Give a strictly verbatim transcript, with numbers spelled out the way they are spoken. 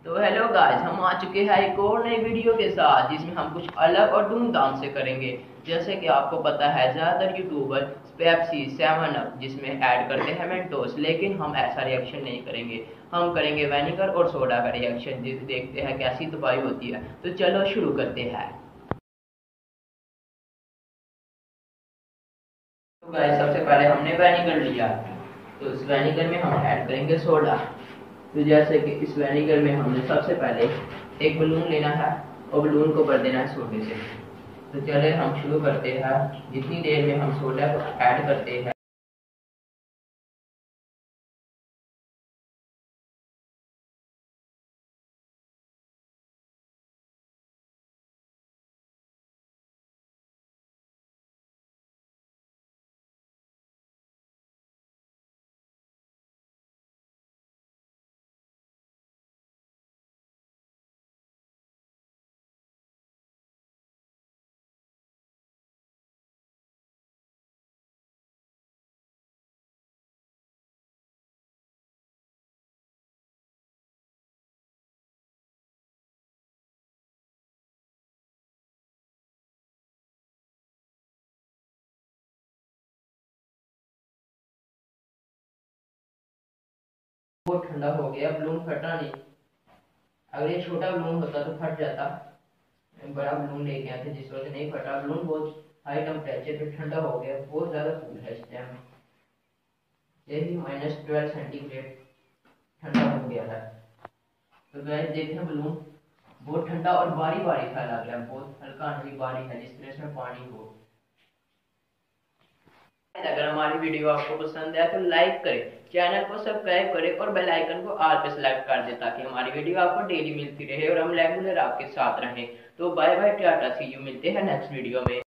तो hello guys, हम आ चुके हैं एक और नई वीडियो के साथ जिसमें हम कुछ अलग और धूमधाम से करेंगे। जैसे कि आपको पता है ज़्यादातर यूट्यूबर पेप्सी सेवन अप जिसमें ऐड करते हैं मेंटोस, लेकिन हम ऐसा रिएक्शन नहीं करेंगे। हम करेंगे विनेगर और सोडा का रिएक्शन। देखते हैं कैसी तबाही होती है। तो चलो शुरू करते हैं। तो गाइस, सबसे पहले हमने विनेगर लिया, तो इस विनेगर में हम ऐड करेंगे सोडा। तो जैसे कि इस विनेगर में हमने सबसे पहले एक बलून लेना है और बलून को भर देना है सोडे से। तो चले हम शुरू करते हैं। जितनी देर में हम सोडा को ऐड करते हैं, वो ठंडा हो गया, बलून फटा नहीं। अगर ये छोटा बलून होता तो फट जाता। बड़ा बलून लेके आते जिस वजह से नहीं फटा। बलून बहुत हाई टेम्परेचर पे ठंडा हो गया, बहुत ज्यादा कूल है इस टाइम। यही माइनस ट्वेल्व सेंटीग्रेड ठंडा हो गया है। तो गाइस देखें, बलून बहुत ठंडा और बारी बारी सा लग रहा है, बहुत हल्का नहीं बारी है, जिस तरह इसमें पानी हो। अगर हमारी वीडियो आपको पसंद है तो लाइक करें, चैनल को सब्सक्राइब करें और बेल आइकन को ऑल पे सेलेक्ट कर दें ताकि हमारी वीडियो आपको डेली मिलती रहे और हम रेगुलर आपके साथ रहें। तो बाय बाय, टाटा, सी यू, मिलते हैं नेक्स्ट वीडियो में।